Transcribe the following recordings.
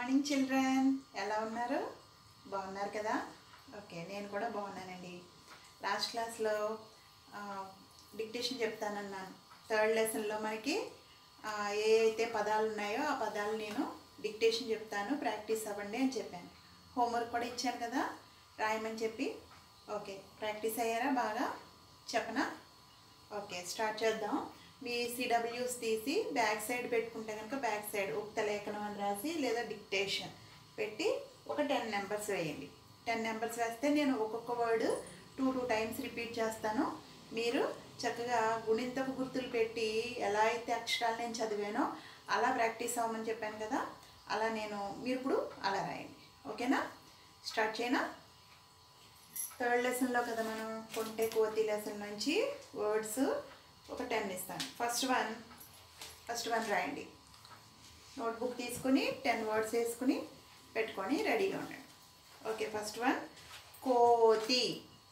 Morning children, ఎలా ఉన్నారు? బాగున్నారు కదా? ఓకే, నేను కూడా బాగున్నానండి. లాస్ట్ క్లాస్లో డిక్టేషన్ చెప్తానన్నాను. థర్డ్ లెసన్లో మనకి ఏ అయితే పదాలు ఉన్నాయో ఆ పదాలు నేను డిక్టేషన్ చెప్తాను, ప్రాక్టీస్ అవ్వండి అని చెప్పాను. హోంవర్క్ కూడా ఇచ్చాను కదా, రాయమని చెప్పి. ఓకే, ప్రాక్టీస్ అయ్యారా బాగా? చెప్పనా? ఓకే, స్టార్ట్ చేద్దాం. మీ సిడబ్ల్యూస్ తీసి బ్యాక్ సైడ్ పెట్టుకుంటే కనుక బ్యాక్ సైడ్ ఉక్త లేఖనం అని రాసి లేదా డిక్టేషన్ పెట్టి ఒక 10 నెంబర్స్ వేయండి. 10 నెంబర్స్ వేస్తే నేను ఒక్కొక్క వర్డ్ 2 టైమ్స్ రిపీట్ చేస్తాను. మీరు చక్కగా గుణింతపు గుర్తులు పెట్టి ఎలా అయితే అక్షరాలు నేను చదివానో అలా ప్రాక్టీస్ అవ్వమని చెప్పాను కదా, అలా మీరు ఇప్పుడు అలా రాయండి. ఓకేనా? స్టార్ట్ చేయనా? థర్డ్ లెసన్లో కదా మనం కొంటె కోతి లెసన్ నుంచి వర్డ్స్ ఒక 10 ఇస్తాను. ఫస్ట్ వన్ రాయండి. నోట్బుక్ తీసుకుని 10 వర్డ్స్ వేసుకుని పెట్టుకొని రెడీగా ఉండండి. ఓకే, ఫస్ట్ వన్ కోతి.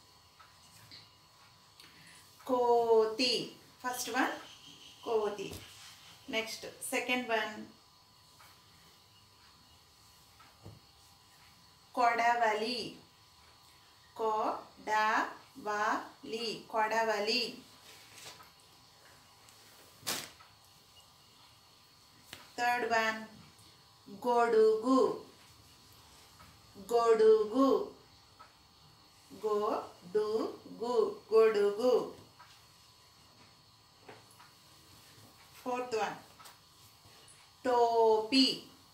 కోతి, ఫస్ట్ వన్ కోతి. నెక్స్ట్ సెకండ్ వన్ కొడవలి. కొడవలి, కొడవలి. థర్డ్ వన్ గొడుగు. గొడుగు, గొడుగు, గొడుగు. ఫోర్త్ వన్ టోపీ.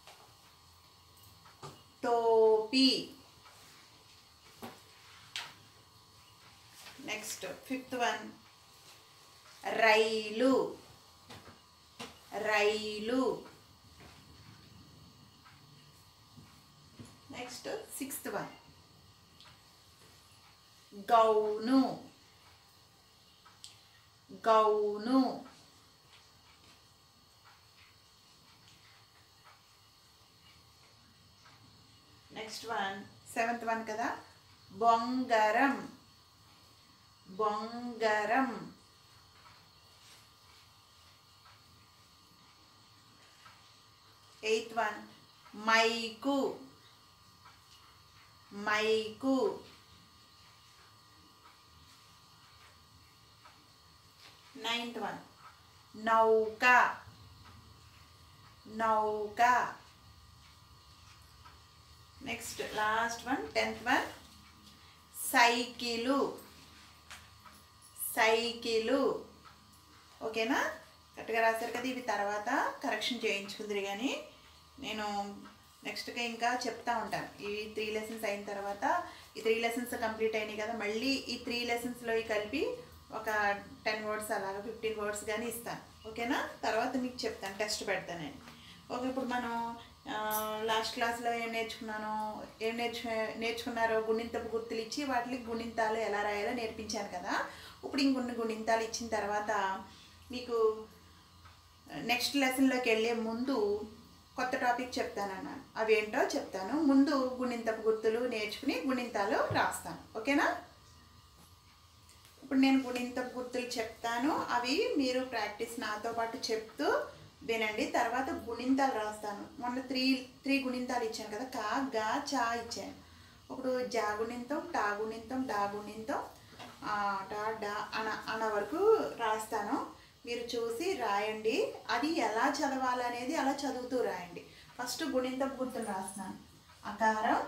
టోపీ. నెక్స్ట్ ఫిఫ్త్ వన్ రైలు. రైలు. Next sixth one gown. Gown. Next one seventh one కదా, బొంగరం. బొంగరం. Eighth one mike. Mike. Ninth one నౌక. నౌక. Next last one 10th one cycle. Cycle. ఓకేనా? కరెక్ట్గా రాశారు కదా. ఇవి తర్వాత కరెక్షన్ చేయించుకుందరు, కానీ నేను నెక్స్ట్గా ఇంకా చెప్తా ఉంటాను. ఈ 3 లెసన్స్ అయిన తర్వాత ఈ 3 లెసన్స్ కంప్లీట్ అయినాయి కదా, మళ్ళీ ఈ 3 లెసన్స్లో కలిపి ఒక 10 వర్డ్స్ అలాగా 15 వర్డ్స్ కానీ ఇస్తాను. ఓకేనా? తర్వాత మీకు చెప్తాను, టెస్ట్ పెడతానని. ఓకే, ఇప్పుడు మనం లాస్ట్ క్లాస్లో ఏం నేర్చుకున్నారో గుణింతపు గుర్తులు ఇచ్చి వాటికి గుణింతాలు ఎలా రాయాలో నేర్పించాను కదా. ఇప్పుడు ఇంకొన్ని గుణింతాలు ఇచ్చిన తర్వాత మీకు నెక్స్ట్ లెసన్లోకి వెళ్ళే ముందు కొత్త టాపిక్ చెప్తానన్నాను. అవి ఏంటో చెప్తాను. ముందు గుణింతపు గుర్తులు నేర్చుకుని గుణింతాలు రాస్తాను. ఓకేనా? ఇప్పుడు నేను గుణింతపు గుర్తులు చెప్తాను, అవి మీరు ప్రాక్టీస్ నాతో పాటు చెప్తూ వినండి. తర్వాత గుణింతాలు రాస్తాను. మొన్న 3 గుణింతాలు ఇచ్చాను కదా, కా, గా, చా ఇచ్చాను. ఇప్పుడు జా గుణింతం, టా గుణింతం, డా గుణింతం, టా, డా అన వరకు రాస్తాను. మీరు చూసి రాయండి. అది ఎలా చదవాలనేది అలా చదువుతూ రాయండి. ఫస్ట్ గుణింతపు గుర్తులు రాస్తున్నాను. అకారం,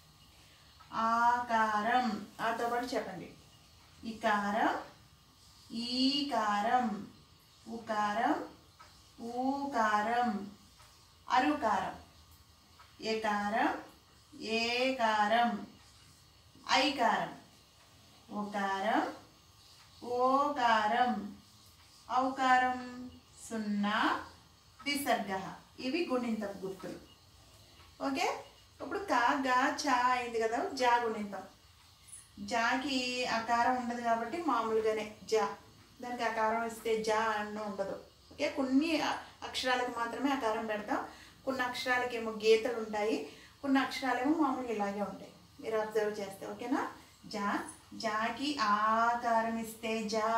ఆకారం, ఆతో పాటు చెప్పండి. ఇకారం, ఈకారం, ఉకారం, ఊకారం, అరుకారం, ఏకారం, ఏకారం, ఐకారం, ఉకారం, ఓకారం, ఔకారం, సున్నా, విసర్గ. ఇవి గుణింతపు గుర్తులు. ఓకే, ఇప్పుడు కా, గా, చా అయింది కదా, జా గుణింతం. జాకి అకారం ఉండదు కాబట్టి మామూలుగానే జా. దానికి అకారం ఇస్తే జా అన్న ఉండదు. ఓకే, కొన్ని అక్షరాలకు మాత్రమే అకారం పెడతాం. కొన్ని అక్షరాలకేమో గీతలు ఉంటాయి, కొన్ని అక్షరాలేమో మామూలుగా ఇలాగే ఉంటాయి. మీరు అబ్జర్వ్ చేస్తే. ఓకేనా? జా, జాకి ఆకారం ఇస్తే జా.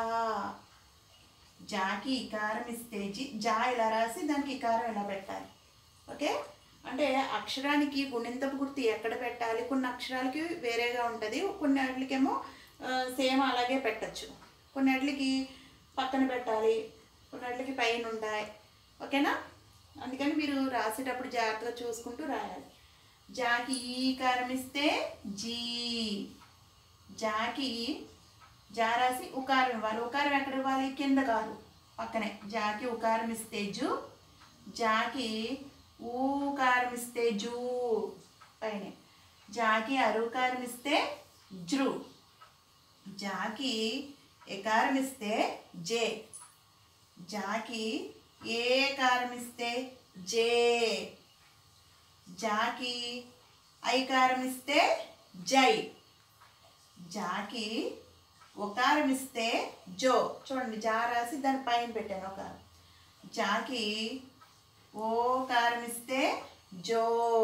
జాకి ఇకారం ఇస్తే జి. జా ఇలా రాసి దానికి ఇకారం ఇలా పెట్టాలి. ఓకే, అంటే అక్షరానికి గుణింతపు గుర్తు ఎక్కడ పెట్టాలి, కొన్ని అక్షరాలకి వేరేగా ఉంటుంది, కొన్ని వాటికేమో సేమ్ అలాగే పెట్టచ్చు, కొన్ని వాటికి పక్కన పెట్టాలి, కొన్ని వాటికి పైన ఉంటాయి. ఓకేనా? అందుకని మీరు రాసేటప్పుడు జాగ్రత్తగా చూసుకుంటూ రాయాలి. జాకి ఈకారం ఇస్తే జీ, జాకి జా రాసి ఉకారం ఇవ్వాలి. ఉకారం ఎక్కడ ఇవ్వాలి? కింద కాదు, పక్కనే. జాకి ఉకారం ఇస్తే జు, జాకి ఊకారం ఇస్తే జూ, పైనే. జాకి అరుకారం ఇస్తే జృ, జాకి ఎకారం ఇస్తే జే, జాకి ఏకారం ఇస్తే జే, జాకి ఐకారం ఇస్తే జై, జాకి ఒకారం ఇస్తే జో. చూడండి, జా రాసి దాని పైన పెట్టాను ఒకారం. జాకి ఓకారం ఇస్తే జో,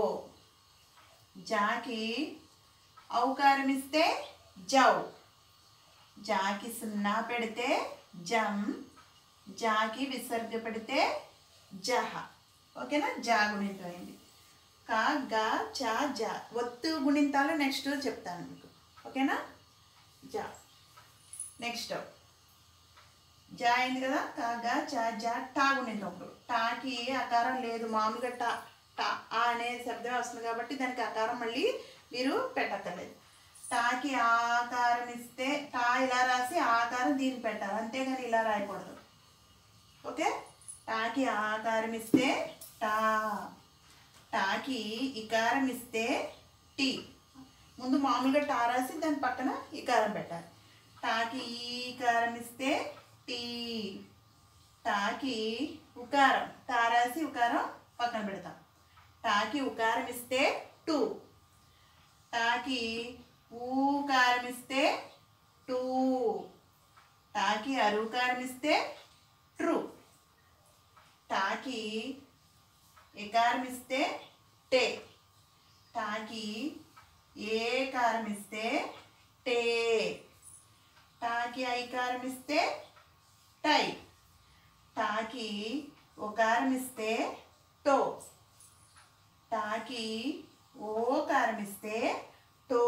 జాకి ఔకారం ఇస్తే జౌ, జాకి సున్నా పెడితే జం, జాకి విసర్గ పెడితే జహ. ఓకేనా? జా గుణింతం అయింది. కా గా చా జా ఒత్తు గుణింతాలు నెక్స్ట్ చెప్తాను మీకు. ఓకేనా? జా నెక్స్ట్ జా అయింది కదా. కా గా చా జా టా గుణింతం. ఇప్పుడు టాకి అకారం లేదు, మామూలుగా టా టా ఆ అనే శబ్దమే వస్తుంది కాబట్టి దానికి అకారం మళ్ళీ మీరు పెట్టక్కర్లేదు. టాకి ఆకారం ఇస్తే టా ఇలా రాసి ఆకారం దీన్ని పెట్టాలి, అంతేగాని ఇలా రాయకూడదు. ఓకే? టాకి ఆకారం ఇస్తే టా, టాకి ఇకారం ఇస్తే టీ. ముందు మామూలుగా టా రాసి దాని పక్కన ఇకారం పెట్టాలి. టాకి ఈకారం ఇస్తే టీ, టాకి ఉకారం టా రాసి ఉకారం పక్కన పెడతాం. టాకి ఉకారం ఇస్తే టూ, టాకి ఊకారం ఇస్తే టూ, టాకి అరుకారం ఇస్తే ట్రూ, టాకి ఎకారం ఇస్తే టే, టాకి ఏకారం ఇస్తే టే, టాకి ఐకారం ఇస్తే టై, టాకి ఒకారం ఇస్తే టో, టాకి ఓకారం ఇస్తే టో,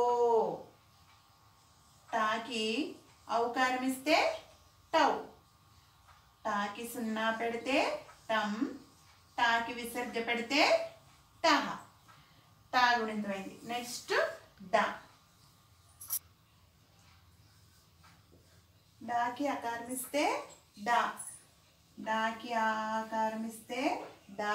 టాకి ఔకారం ఇస్తే టౌ, టాకి సున్నా పెడితే టం, టాకి విసర్గ పెడితే టహ. టా గుణింతమైంది. నెక్స్ట్ డా. డాకి అకారం ఇస్తే డా, డాకి ఆకారం ఇస్తే డా,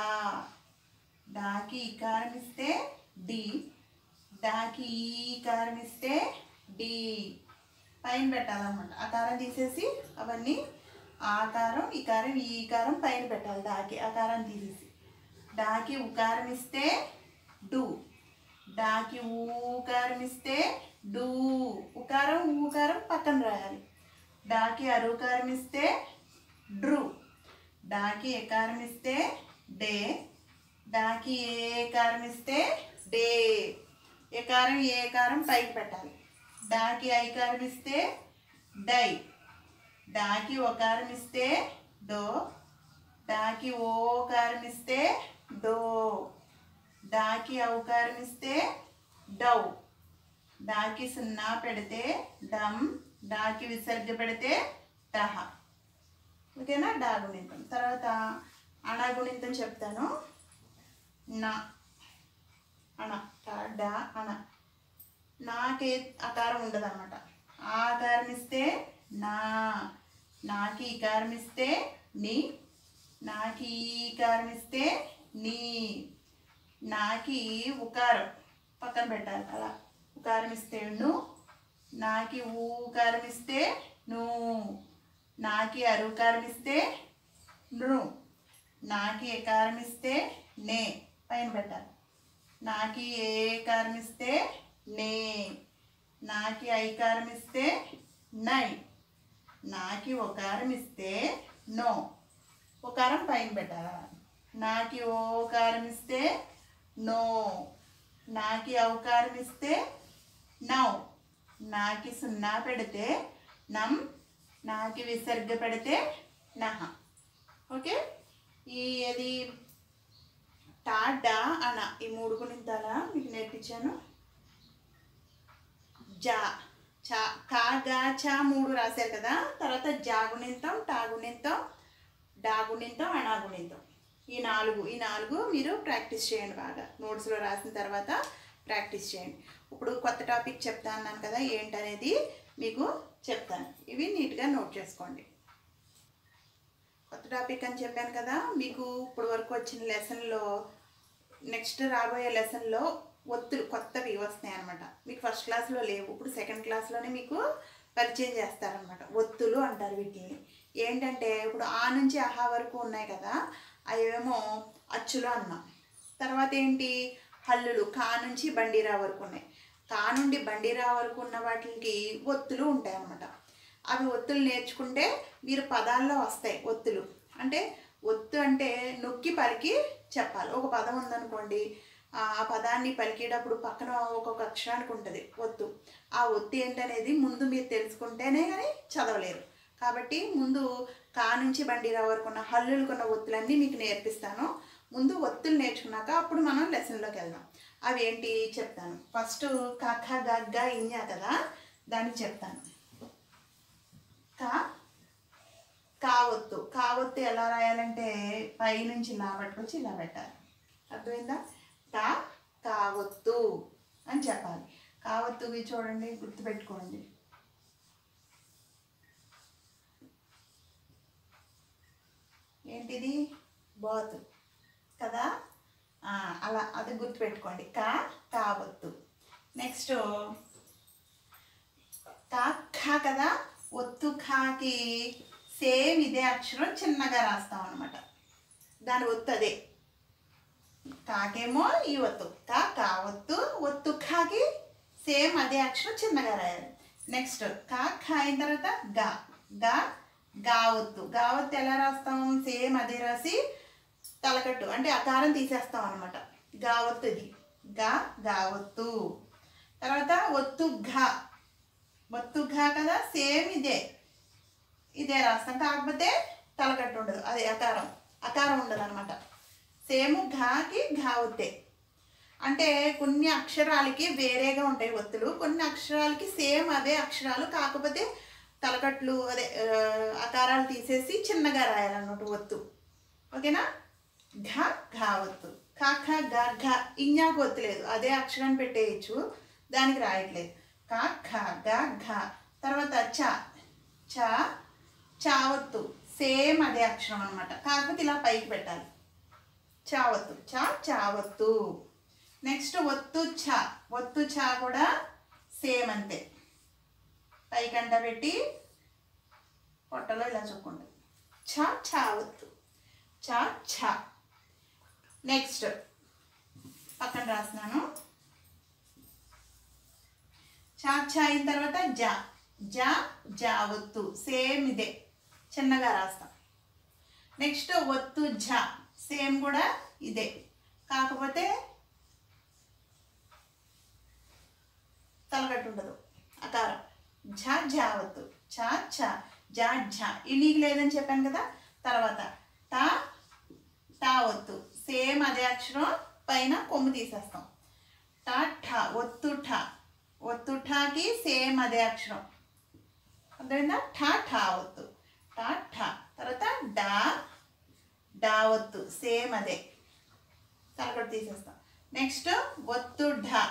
డాకి ఇకారం ఇస్తే డి, డాకి ఈకారం ఇస్తే డి. పైన పెట్టాలన్నమాట. అకారం తీసేసి అవన్నీ ఆకారం ఇకారం ఈకారం పైన పెట్టాలి. డాకి అకారం తీసేసి. డాకి ఉకారం ఇస్తే డు, డాకి ఊకారం ఇస్తే డూ, ఉకారం ఊకారం పక్కన రాయాలి. డాకి అరుకారం ఇస్తే డ్రు, డాకి ఎకారం ఇస్తే డే, డాకి ఏకారం ఇస్తే డే, ఎకారం ఏకారం పైకి పెట్టాలి. డాకి ఐకారం ఇస్తే డై, డాకి ఒకారం ఇస్తే డో, డాకి ఓకారం ఇస్తే డో, డాకి ఔకారం ఇస్తే డౌ, డాకి సున్నా పెడితే డమ్, డాకి విసర్గ పెడితే డహ. ఓకేనా? డా గుణింతం. తర్వాత అణ గుణింతం చెప్తాను. నా అణ, డా అణ. నాకే అకారం ఉండదు అన్నమాట. ఆకారం ఇస్తే నా, నాకి ఇకారం ఇస్తే ని, నాకి ఈకారం ఇస్తే నీ, నాకి ఉకారం పక్కన పెట్టాలి. అలా ఉకారం ఇస్తే ను, నాకి ఊకారం ఇస్తే ను, నాకి అరుకారం ఇస్తే నృ, నాకి ఎకారం ఇస్తే నే పైన పెట్టాలి. నాకి ఏకారం ఇస్తే నే, నాకి ఐకారం ఇస్తే నై, నాకి ఒకారం ఇస్తే నో, ఒకారం పైన పెట్టాలి. నాకి ఓకారం ఇస్తే నో, నాకి ఔకారం ఇస్తే నౌ, నాకి సున్నా పెడితే నం, నాకి విసర్గ పెడితే నహ. ఓకే? ఈ అది టా డా అణ ఈ 3 గుణింతాల మీకు నేర్పించాను. జా చా కా గా చా 3 రాశారు కదా. తర్వాత జా గుణింతం, టా గుణింతం, డా గుణింతం, అణా గుణింతం. ఈ నాలుగు మీరు ప్రాక్టీస్ చేయండి బాగా. నోట్స్లో రాసిన తర్వాత ప్రాక్టీస్ చేయండి. ఇప్పుడు కొత్త టాపిక్ చెప్తా అన్నాను కదా, ఏంటనేది మీకు చెప్తాను. ఇవి నీట్గా నోట్ చేసుకోండి. కొత్త టాపిక్ అని చెప్పాను కదా, మీకు ఇప్పుడు వరకు వచ్చిన లెసన్లో నెక్స్ట్ రాబోయే లెసన్లో ఒత్తులు కొత్తవి వస్తాయి అన్నమాట. మీకు ఫస్ట్ క్లాస్లో లేవు, ఇప్పుడు సెకండ్ క్లాస్లోనే మీకు పరిచయం చేస్తారనమాట. ఒత్తులు అంటారు వీటిని. ఏంటంటే ఇప్పుడు ఆ నుంచి ఆహా వరకు ఉన్నాయి కదా, అవేమో అచ్చులు అన్నాం. తర్వాత ఏంటి, హల్లులు కా నుంచి బండిరా వరకు ఉన్నాయి. కా నుండి బండిరా వరకు ఉన్న వాటికి ఒత్తులు ఉంటాయి అన్నమాట. అవి ఒత్తులు నేర్చుకుంటే మీరు పదాల్లో వస్తాయి ఒత్తులు. అంటే ఒత్తు అంటే నొక్కి పలికి చెప్పాలి. ఒక పదం ఉందనుకోండి, ఆ పదాన్ని పలికేటప్పుడు పక్కన ఒక్కొక్క అక్షరానికి ఉంటుంది ఒత్తు. ఆ ఒత్తు ఏంటనేది ముందు మీరు తెలుసుకుంటేనే కానీ చదవలేరు. కాబట్టి ముందు కా నుంచి బండిరా వరకు ఉన్న హల్లులకున్న ఒత్తులన్నీ మీకు నేర్పిస్తాను. ముందు ఒత్తులు నేర్చుకున్నాక అప్పుడు మనం లెసన్లోకి వెళ్దాం. అవి ఏంటి చెప్తాను. ఫస్ట్ కాఖ గగ్గ ఇన్యా కదా, దాన్ని చెప్తాను. కావొత్తు. కావొత్తు ఎలా రాయాలంటే పై నుంచి ఇలా పట్టుకొచ్చి ఇలా పెట్టాలి. అర్థమైందా? కావొత్తు అని చెప్పాలి. కావొత్తువి చూడండి, గుర్తుపెట్టుకోండి. ఏంటిది? బాతు కదా, అలా అది గుర్తుపెట్టుకోండి. కావొత్తు. నెక్స్ట్ ఖా కదా, ఒత్తు ఖాకి సేమ్ ఇదే అక్షరం చిన్నగా రాస్తాం అనమాట. దాని ఒత్తు అదే. కాకేమో ఈ ఒత్తు కావొత్తు, ఒత్తు ఖాకి సేమ్ అదే అక్షరం చిన్నగా రాయాలి. నెక్స్ట్ ఖా అయిన తర్వాత గావొత్తు. గావొత్తు ఎలా రాస్తాం? సేమ్ అదే రాసి తలకట్టు అంటే అకారం తీసేస్తాం అనమాట. గావొత్తు ఇది గావొత్తు. తర్వాత ఒత్తు ఘా కదా, సేమ్ ఇదే రాస్తాం, కాకపోతే తలకట్టు ఉండదు, అదే అకారం ఉండదు అనమాట. సేమ్ ఘాకి ఘావొత్తే. అంటే కొన్ని అక్షరాలకి వేరేగా ఉంటాయి ఒత్తులు, కొన్ని అక్షరాలకి సేమ్ అవే అక్షరాలు, కాకపోతే తలకట్లు అదే అకారాలు తీసేసి చిన్నగా రాయాలన్నమాట ఒత్తు. ఓకేనా? ఘావొత్తు. ఘ ఇన్యాకు ఒత్తు లేదు, అదే అక్షరాన్ని పెట్టేయచ్చు, దానికి రాయట్లేదు. ఘ. తర్వాత చావొత్తు. సేమ్ అదే అక్షరం అనమాట, కాకపోతే ఇలా పైకి పెట్టాలి. చావొత్తు చావొత్తు. నెక్స్ట్ ఒత్తు ఛా కూడా సేమ్ అంతే, పైకంట పెట్టి పొట్టలో ఇలా చూక్కుంటుంది. చావొత్తు ఛా. నెక్స్ట్ పక్కన రాస్తున్నాను. చా అయిన తర్వాత జావొత్తు. సేమ్ ఇదే, చిన్నగా రాస్తాం. నెక్స్ట్ ఒత్తు ఝ, సేమ్ కూడా ఇదే, కాకపోతే తలకట్టు ఉండదు, అకారం. జావొత్తు ఝ. ఇనికి లేదని చెప్పాను కదా. తర్వాత టావొత్తు. సేమ్ అదే అక్షరం, పైన కొమ్ము తీసేస్తాం. ఒత్తు ఠాకి సేమ్ అదే అక్షరం. అర్థమైందా? ఠావొత్తు తర్వాత డావొత్తు. సేమ్ అదే, తలకట్టు తీసేస్తాం. నెక్స్ట్ ఒత్తు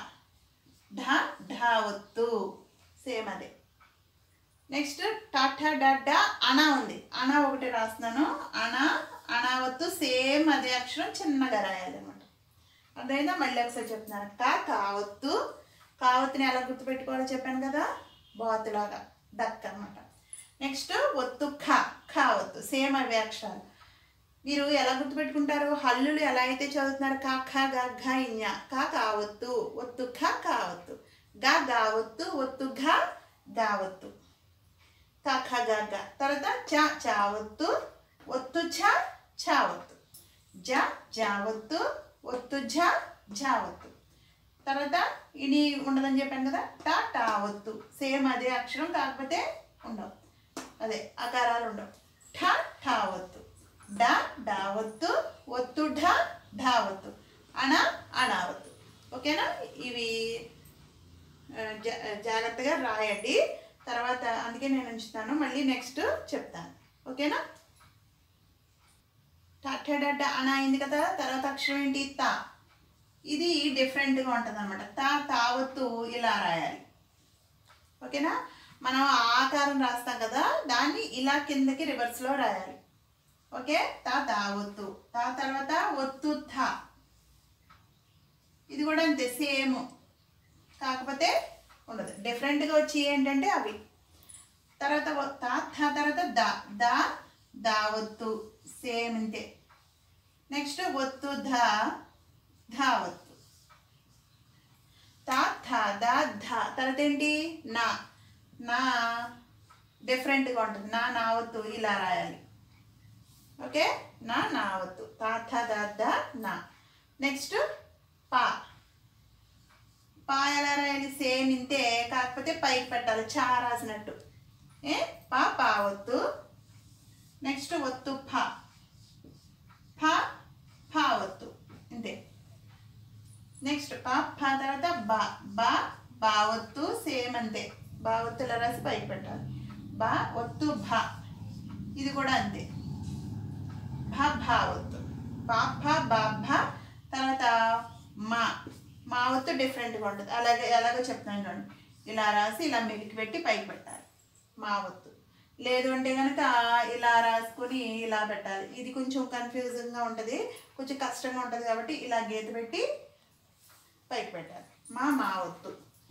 ఢావొత్తు. సేమ్ అదే. నెక్స్ట్ డా అణా ఉంది, అణా ఒకటి రాస్తున్నాను. అణావొత్తు. సేమ్ అదే అక్షరం, చిన్నగా రాయాలి అనమాట. అర్థమైందా? మళ్ళీ ఒకసారి చెప్తున్నాను. కావొత్తు. కావొత్తుని ఎలా గుర్తుపెట్టుకోవాలో చెప్పాను కదా, బాతులాగా డక్ అనమాట. నెక్స్ట్ ఒత్తు ఖావొత్తు. సేమ్ అవే అక్షరాలు. మీరు ఎలా గుర్తుపెట్టుకుంటారు? హల్లులు ఎలా అయితే చదువుతున్నారు, ఘ ఇన్యా. కావొత్తు, ఒత్తు కావొత్తు. గావొత్తు, ఒత్తు గావొత్తు. గ. తర్వాత చావొత్తు, ఒత్తు ఛావొత్తు. జావొత్తు, ఒత్తు ఝావొత్తు. తర్వాత ఇది ఉండదని చెప్పాను కదా, టావొత్తు. సేమ్ అదే అక్షరం, కాకపోతే ఉండవు, అదే అకారాలు ఉండవు. ఠావొత్తు. డావొత్తు, ఒత్తు ఢావొత్తు. అణ అనావత్తు. ఓకేనా? ఇవి జాగ్రత్తగా రాయండి. తర్వాత అందుకే నేను ఉంచుతాను, మళ్ళీ నెక్స్ట్ చెప్తాను. ఓకేనా? టడ్డ అణ అయింది కదా. తర్వాత అక్షరం ఏంటి? తా. ఇది డిఫరెంట్గా ఉంటుంది అనమాట. తావత్తు ఇలా రాయాలి. ఓకేనా? మనం ఆకారం రాస్తాం కదా, దాన్ని ఇలా కిందకి రివర్స్లో రాయాలి. ఓకే? తావత్తు. తర్వాత ఒత్తు థ. ఇది కూడా అంతే, సేమ్, కాకపోతే ఉండదు. డిఫరెంట్గా వచ్చి ఏంటంటే అవి. తర్వాత తర్వాత దావత్తు, సేమ్ ఇంతే. నెక్స్ట్ ఒత్తు ధావత్తు. తర్వాత ఏంటి? నా డిఫరెంట్గా ఉంటుంది. నావత్తు ఇలా రాయాలి. ఓకే? నావత్తు. నా. నెక్స్ట్ పా ఎలా రాయాలి? సేమ్ ఇంతే, కాకపోతే పైకి పెట్టాలి, చా రాసినట్టు. పావత్తు. నెక్స్ట్ ఒత్తు పావత్తు ఇంతే. నెక్స్ట్ తర్వాత బావత్తు, సేమ్ అంతే, బావత్తు ఇలా రాసి పైకి పెట్టాలి. ఒత్తు ఇది కూడా అంతే, భావత్తు. తర్వాత మా ఒత్తు డిఫరెంట్గా ఉంటుంది. ఎలాగో చెప్తాను చూడండి. ఇలా రాసి ఇలా మెలికి పెట్టి పైకి పెట్టాలి మా ఒత్తు. లేదు అంటే కనుక ఇలా రాసుకొని ఇలా పెట్టాలి. ఇది కొంచెం కన్ఫ్యూజింగ్గా ఉంటుంది, కొంచెం కష్టంగా ఉంటుంది, కాబట్టి ఇలా గీత పెట్టి పైకి పెట్టాలి. మా ఒత్తు.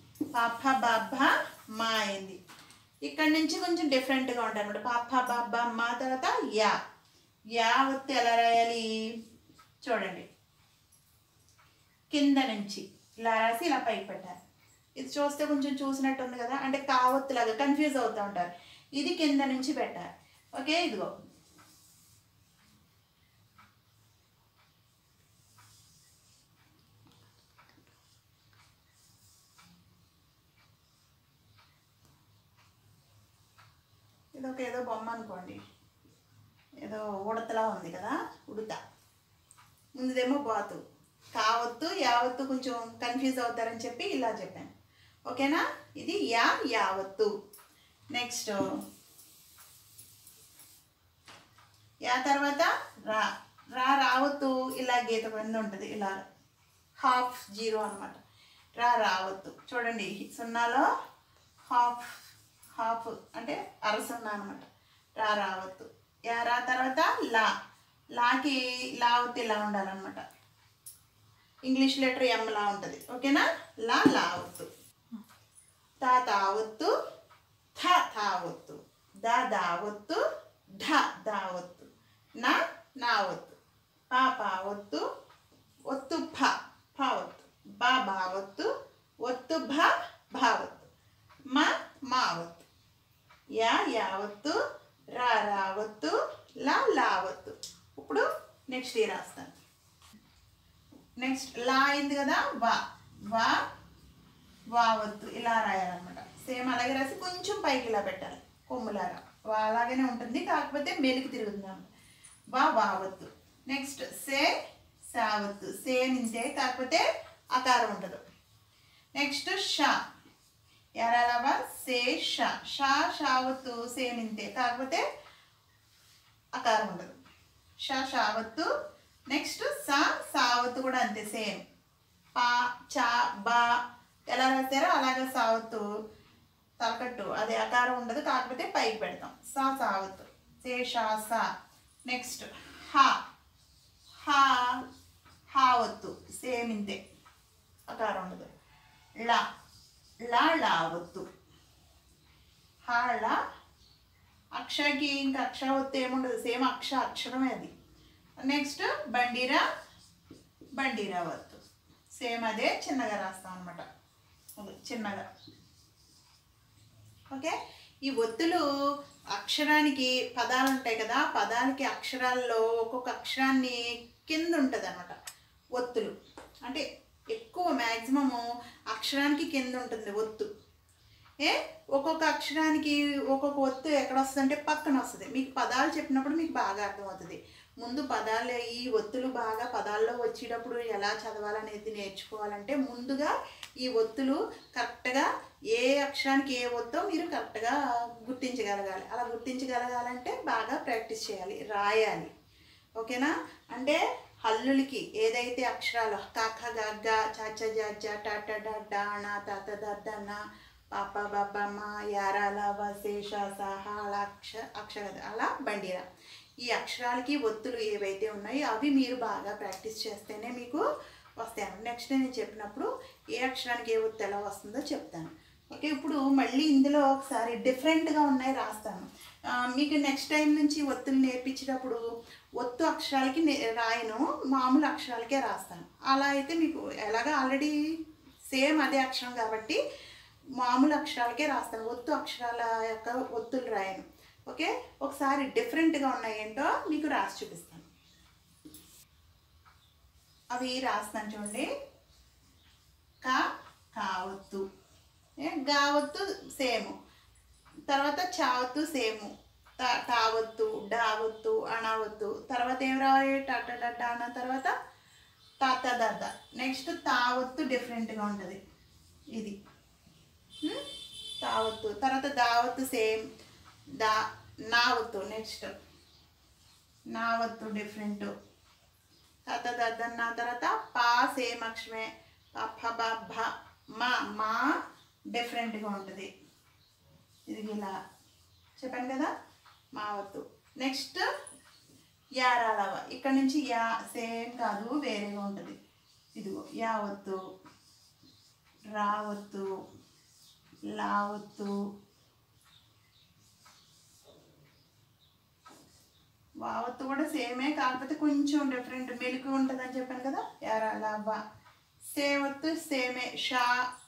మా అయింది. ఇక్కడ నుంచి కొంచెం డిఫరెంట్గా ఉంటాయి అనమాట. మా. తర్వాత యా ఒత్తు ఎలా రాయాలి చూడండి. కింద నుంచి ఇలా రాసి ఇలా పైకి పెట్టాలి. ఇది చూస్తే కొంచెం చూసినట్టు ఉంది కదా, అంటే కావత్తులాగా కన్ఫ్యూజ్ అవుతూ ఉంటారు. ఇది కింద నుంచి పెట్టాలి. ఓకే? ఇదిగో ఇదొక ఏదో బొమ్మ అనుకోండి, ఏదో ఉడతలా ఉంది కదా, ఉడత. ముందుదేమో బాతు. కావత్తు యావత్తు కొంచెం కన్ఫ్యూజ్ అవుతారని చెప్పి ఇలా చెప్పాను. ఓకేనా? ఇది యావత్తు. నెక్స్ట్ యా తర్వాత రావత్తు ఇలా గీత కింద ఉంటుంది, ఇలా హాఫ్ జీరో అనమాట. రావత్తు చూడండి, సున్నాలో హాఫ్ అంటే అరసున్నా అనమాట. రావత్తు. రా తర్వాత లాకి లావత్తు ఇలా ఉండాలన్నమాట. ఇంగ్లీష్ లెటర్ ఎంలా ఉంటుంది. ఓకేనా? లావత్తు. తావత్తు, థావత్తు, దావత్తు, దావత్తు, నావత్తు, పావత్తు, ఒత్తు భావత్తు, బావత్తు, ఒత్తు భావత్తు, మావత్తు, యావత్తు, రావత్తు, లావత్తు. ఇప్పుడు నెక్స్ట్ ఈ రాస్తాను. నెక్స్ట్ లా అయింది కదా, వావత్తు ఇలా రాయాలన్నమాట. సేమ్ అలాగే రాసి కొంచెం పైకి ఇలా పెట్టాలి, కొమ్ములాగా. అలాగనే ఉంటుంది, కాకపోతే మెలికి తిరుగుతుంది అన్నమాట. వావత్తు. నెక్స్ట్ సావత్తు, సేమ్ ఇంతే, కాకపోతే ఆకారం ఉండదు. నెక్స్ట్ ఎరాలవా షావత్తు, సేమ్ ఇంతే, కాకపోతే ఆకారం ఉండదు. షావత్తు. నెక్స్ట్ సావత్తు కూడా అంతే, సేమ్. బా ఎలా రాస్తారో అలాగే సావత్తు, తలకట్టు, అది ఆకారం ఉండదు, కాకపోతే పైకి పెడతాం. సావత్తు, సా. నెక్స్ట్ హావత్తు, సేమ్ ఇంతే, ఆకారం ఉండదు. లావత్తు. అక్షకి ఇంకా అక్షరవత్తు ఏముండదు, సేమ్ అక్షరమే అది. నెక్స్ట్ బండిరావత్తు, సేమ్ అదే, చిన్నగా రాస్తాం అనమాట, చిన్నగా. ఓకే? ఈ ఒత్తులు అక్షరానికి పదాలు ఉంటాయి కదా, పదాలకి అక్షరాల్లో ఒక్కొక్క అక్షరాన్ని కింద ఉంటుంది అనమాట ఒత్తులు. అంటే ఎక్కువ మ్యాక్సిమము అక్షరానికి కింద ఉంటుంది ఒత్తు. ఒక్కొక్క అక్షరానికి ఒక్కొక్క ఒత్తు ఎక్కడ వస్తుంది అంటే పక్కన వస్తుంది. మీకు పదాలు చెప్పినప్పుడు మీకు బాగా అర్థమవుతుంది. ముందు పదాలు ఈ ఒత్తులు బాగా పదాల్లో వచ్చేటప్పుడు ఎలా చదవాలనేది నేర్చుకోవాలంటే ముందుగా ఈ ఒత్తులు కరెక్ట్గా ఏ అక్షరానికి ఏ ఒత్తో మీరు కరెక్ట్గా గుర్తించగలగాలి. అలా గుర్తించగలగాలంటే బాగా ప్రాక్టీస్ చేయాలి, రాయాలి. ఓకేనా? అంటే హల్లులకి ఏదైతే అక్షరాలు కాక గగ్గ చాచ జజ్జ టట డాణ తాత దద్దన్న పాప బాబమ్మ యారాల వశేష సహాల అక్షర అలా బండిరా ఈ అక్షరాలకి ఒత్తులు ఏవైతే ఉన్నాయో అవి మీరు బాగా ప్రాక్టీస్ చేస్తేనే మీకు వస్తాయి. నెక్స్ట్ నేను చెప్పినప్పుడు ఏ అక్షరానికి ఏ ఒత్తు ఎలా వస్తుందో చెప్తాను. ఓకే, ఇప్పుడు మళ్ళీ ఇందులో ఒకసారి డిఫరెంట్గా ఉన్నాయి రాస్తాను. మీకు నెక్స్ట్ టైం నుంచి ఒత్తులు నేర్పించేటప్పుడు ఒత్తు అక్షరాలకి రాయను, మామూలు అక్షరాలకే రాస్తాను. అలా అయితే మీకు ఎలాగా ఆల్రెడీ సేమ్ అదే అక్షరం కాబట్టి మామూలు అక్షరాలకే రాస్తాను, ఒత్తు అక్షరాల యొక్క ఒత్తులు రాయను. ఓకే, ఒకసారి డిఫరెంట్గా ఉన్నాయి ఏంటో మీకు రాసి చూపిస్తాను. అవి రాస్తాను చూడండి. కావత్తు, గావత్తు సేము, తర్వాత చావత్తు సేము, టావత్తు డావత్తు అణవత్తు, తర్వాత ఏం రావాలి టట డడ్డ అన్న తర్వాత తాత దద్ద. నెక్స్ట్ తావత్తు డిఫరెంట్గా ఉంటుంది, ఇది తావత్తు. తర్వాత దావత్తు సేమ్, నావత్తు. నెక్స్ట్ నావత్తు డిఫరెంట్, తాత దద్దన్న. తర్వాత పా సేమ్ అక్షరమే, ప బ మా డిఫరెంట్గా ఉంటుంది, ఇది ఇలా చెప్పాను కదా మావత్తు. నెక్స్ట్ యారాలవ, ఇక్కడ నుంచి యా సేమ్ కాదు వేరేగా ఉంటుంది, ఇదిగో యావత్తు, రావత్తు, లావత్తు, వావత్తు కూడా సేమే కాకపోతే కొంచెం డిఫరెంట్ మెలుకు ఉంటుంది అని చెప్పాను కదా. యారాలవ. సేవత్తు సేమే, షా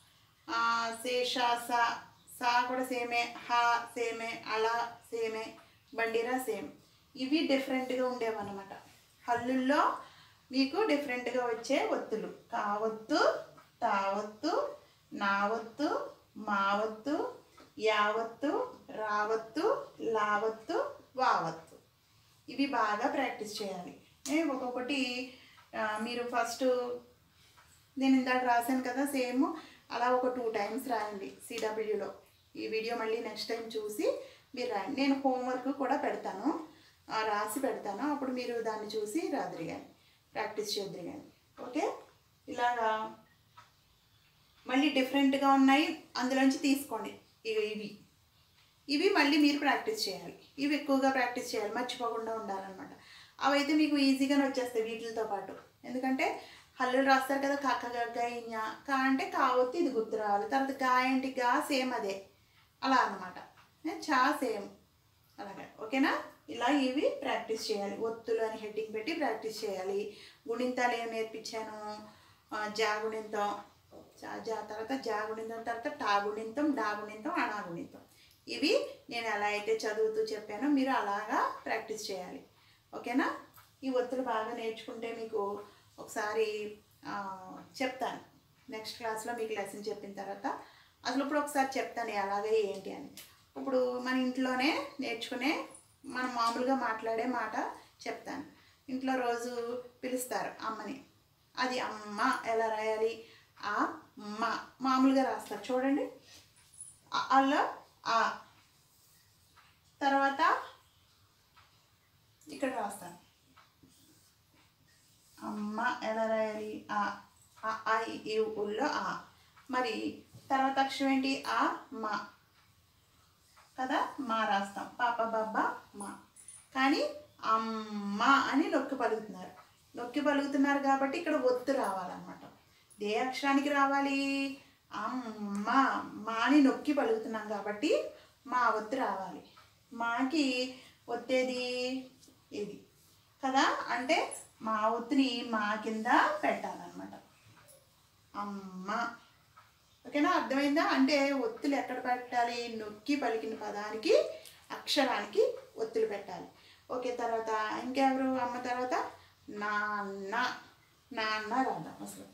శేషా సా కూడా సేమే, హా సేమే, అలా సేమే, బండిరా సేమ్. ఇవి డిఫరెంట్గా ఉండేవన్నమాట. హల్లుల్లో మీకు డిఫరెంట్గా వచ్చే ఒత్తులు కావత్తు, తావత్తు, నావత్తు, మావత్తు, యావత్తు, రావత్తు, లావత్తు, వావత్తు. ఇవి బాగా ప్రాక్టీస్ చేయాలి. ఒక్కొక్కటి మీరు ఫస్ట్ నేను ఇందాక రాశాను కదా సేమ్ అలా ఒక 2 times రాయండి సిడబ్ల్యూలో. ఈ వీడియో మళ్ళీ నెక్స్ట్ టైం చూసి మీరు రాయండి. నేను హోంవర్క్ కూడా పెడతాను, రాసి పెడతాను, అప్పుడు మీరు దాన్ని చూసి రాదురు కానీ ప్రాక్టీస్ చేద్దరు కానీ. ఓకే, ఇలాగా మళ్ళీ డిఫరెంట్గా ఉన్నాయి అందులోంచి తీసుకోండి. ఇవి మళ్ళీ మీరు ప్రాక్టీస్ చేయాలి, ఇవి ఎక్కువగా ప్రాక్టీస్ చేయాలి, మర్చిపోకుండా ఉండాలన్నమాట. అవైతే మీకు ఈజీగానే వచ్చేస్తాయి వీటితో పాటు. ఎందుకంటే హల్లులు రాస్తారు కదా, కాక గగ్గ ఇñ, కా అంటే కావత్తు, ఇది గుర్తు రావాలి. తర్వాత గా ఏంటి, గా సేమ్ అదే, అలా అన్నమాట. చా సేమ్ అలాగే. ఓకేనా? ఇలా ఇవి ప్రాక్టీస్ చేయాలి. ఒత్తులు అని హెడ్డింగ్ పెట్టి ప్రాక్టీస్ చేయాలి. గుణింతాలు ఏమి నేర్పించాను, జాగుణింతం, జా తర్వాత జాగుణింతం, తర్వాత టాగుణింతం, డాగుణింతం, అణాగుణింతం. ఇవి నేను ఎలా అయితే చదువుతూ చెప్పానో మీరు అలాగా ప్రాక్టీస్ చేయాలి. ఓకేనా? ఈ ఒత్తులు బాగా నేర్చుకుంటే మీకు ఒకసారి చెప్తాను నెక్స్ట్ క్లాస్లో, మీకు లెసన్ చెప్పిన తర్వాత అసలు ఇప్పుడు ఒకసారి చెప్తాను ఎలాగే ఏంటి అని. ఇప్పుడు మన ఇంట్లోనే నేర్చుకునే మనం మామూలుగా మాట్లాడే మాట చెప్తాను. ఇంట్లో రోజు పిలుస్తారు అమ్మని, అది అమ్మ ఎలా రాయాలి, ఆ అమ్మ మామూలుగా రాస్తారు చూడండి. అలా ఆ తర్వాత ఇక్కడ రాస్తాను అమ్మ ఎలా రాయాలి, ఆ ఈ ఊళ్ళో ఆ. మరి తర్వాత అక్షరం ఏంటి, ఆ మా కదా, మా రాస్తాం, పాప బాబా మా. కానీ అమ్మ అని నొక్కి పలుకుతున్నారు కాబట్టి ఇక్కడ ఒత్తు రావాలన్నమాట. ఏ అక్షరానికి రావాలి, అమ్మ, మాని నొక్కి పలుకుతున్నాం కాబట్టి మా ఒత్తు రావాలి. మాకి ఒత్తేది ఇది కదా, అంటే మా ఒత్తుని మా కింద పెట్టాలన్నమాట, అమ్మ. ఓకేనా? అర్థమైందా? అంటే ఒత్తులు ఎక్కడ పెట్టాలి, నొక్కి పలికిన పదానికి అక్షరానికి ఒత్తులు పెట్టాలి. ఓకే, తర్వాత ఇంకెవరు అమ్మ తర్వాత నాన్న. నాన్న రాద్దాం అసలు.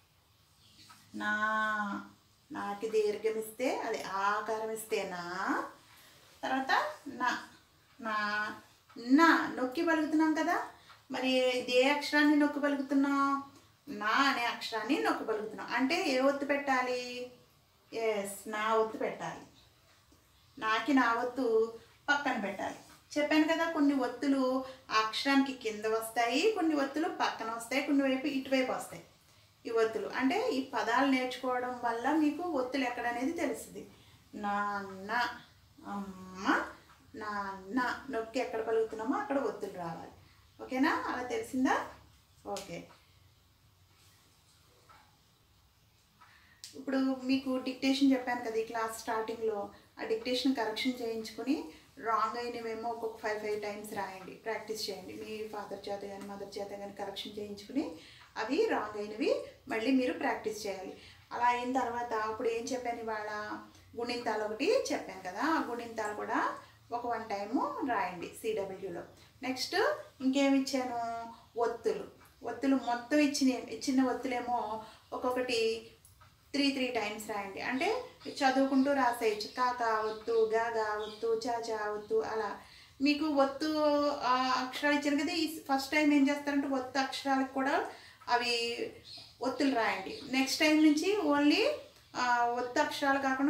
నాకి దీర్ఘం ఇస్తే అది ఆకారం ఇస్తే నా, తర్వాత నా నా నొక్కి పలుకుతున్నాం కదా, మరి ఇది ఏ అక్షరాన్ని నొక్కి పలుకుతున్నాం? నా అనే అక్షరాన్ని నొక్కి పలుకుతున్నాం. అంటే ఏ ఒత్తు పెట్టాలి? ఎస్, నా ఒత్తు పెట్టాలి. నాకి నా ఒత్తు పక్కన పెట్టాలి. చెప్పాను కదా, కొన్ని ఒత్తులు ఆ అక్షరానికి కింద వస్తాయి, కొన్ని ఒత్తులు పక్కన వస్తాయి, కొన్ని వైపు ఇటువైపు వస్తాయి. ఈ ఒత్తులు అంటే ఈ పదాలు నేర్చుకోవడం వల్ల మీకు ఒత్తులు ఎక్కడనేది తెలుస్తుంది. నాన్న, అమ్మ, నాన్న నొక్కి ఎక్కడ పలుకుతున్నామో అక్కడ ఒత్తులు రావాలి. ఓకేనా? అలా తెలిసిందా? ఓకే. ఇప్పుడు మీకు డిక్టేషన్ చెప్పాను కదా ఈ క్లాస్ స్టార్టింగ్లో. ఆ డిక్టేషన్ కరెక్షన్ చేయించుకొని రాంగ్ అయినవేమో ఒక్కొక్క 5 టైమ్స్ రాయండి, ప్రాక్టీస్ చేయండి. మీ ఫాదర్ చేత కానీ మదర్ చేత కానీ కరెక్షన్ చేయించుకుని అవి రాంగ్ అయినవి మళ్ళీ మీరు ప్రాక్టీస్ చేయాలి. అలా అయిన తర్వాత అప్పుడు ఏం చెప్పాను ఇవాళ? గుణింతాలు ఒకటి చెప్పాను కదా, ఆ గుణింతాలు కూడా ఒక 1 టైము రాయండి CWలో. నెక్స్ట్ ఇంకేమి ఇచ్చాను? ఒత్తులు మొత్తం ఇచ్చిన ఒత్తులేమో ఒక్కొక్కటి 3 టైమ్స్ రాయండి. అంటే చదువుకుంటూ రాసేయచ్చు. కాకా ఒత్తు, గాగా ఒత్తు, చాచా ఒత్తు, అలా. మీకు ఒత్తు అక్షరాలు ఇచ్చాను కదా, ఈ ఫస్ట్ టైం ఏం చేస్తారంటే ఒత్తు అక్షరాలకు కూడా అవి ఒత్తులు రాయండి. నెక్స్ట్ టైం నుంచి ఓన్లీ ఒత్తు అక్షరాలు కాకుండా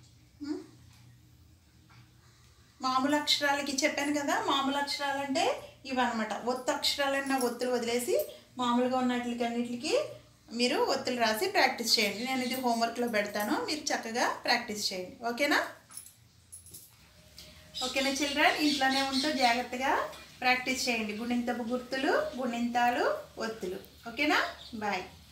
మామూలు అక్షరాలకి చెప్పాను కదా. మామూలు అక్షరాలు అంటే ఇవన్నమాట. ఒత్తు అక్షరాలన్నా ఒత్తులు వదిలేసి మామూలుగా ఉన్నట్లకన్నిటికి మీరు ఒత్తులు రాసి ప్రాక్టీస్ చేయండి. నేను ఇది హోంవర్క్లో పెడతాను, మీరు చక్కగా ప్రాక్టీస్ చేయండి. ఓకేనా? ఓకేనా చిల్డ్రన్? ఇంట్లోనే ఉంటూ జాగ్రత్తగా ప్రాక్టీస్ చేయండి. గుణింతపు గుర్తులు, గుణింతాలు, ఒత్తులు. ఓకేనా? బాయ్.